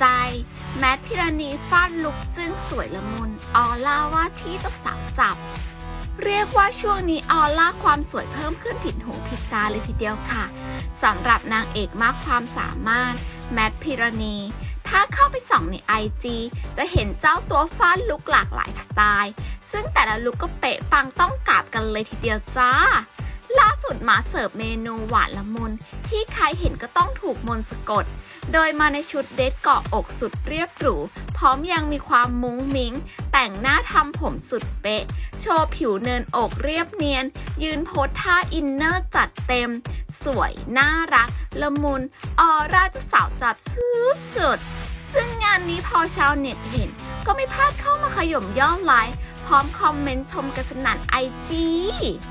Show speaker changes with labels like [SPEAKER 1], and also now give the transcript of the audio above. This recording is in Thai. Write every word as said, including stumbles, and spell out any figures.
[SPEAKER 1] ใจแมทพิรณีฟาดลุกจึ้งสวยละมุนออล่าว่าที่เจ้าสาวจับเรียกว่าช่วงนี้ออล่าความสวยเพิ่มขึ้นผิดหูผิดตาเลยทีเดียวค่ะสำหรับนางเอกมากความสามารถแมทพิรณีถ้าเข้าไปส่องใน ไอ จี จะเห็นเจ้าตัวฟาดลุกหลากหลายสไตล์ซึ่งแต่ละลุกก็เป๊ะปังต้องกราบกันเลยทีเดียวจ้าล่าสุดมาเสิร์ฟเมนูหวานละมุนที่ใครเห็นก็ต้องถูกมนต์สะกดโดยมาในชุดเดรสเกาะอกสุดเรียบหรูพร้อมยังมีความมุ้งมิ้งแต่งหน้าทำผมสุดเป๊ะโชว์ผิวเนินอกเรียบเนียนยืนโพสท่าอินเนอร์จัดเต็มสวยน่ารักละมุนออร่าเจ้าสาวจับสุดๆซึ่งงานนี้พอชาวเน็ตเห็นก็ไม่พลาดเข้ามาขย่มยอดไลค์พร้อมคอมเมนต์ชมกันสนั่นไอจี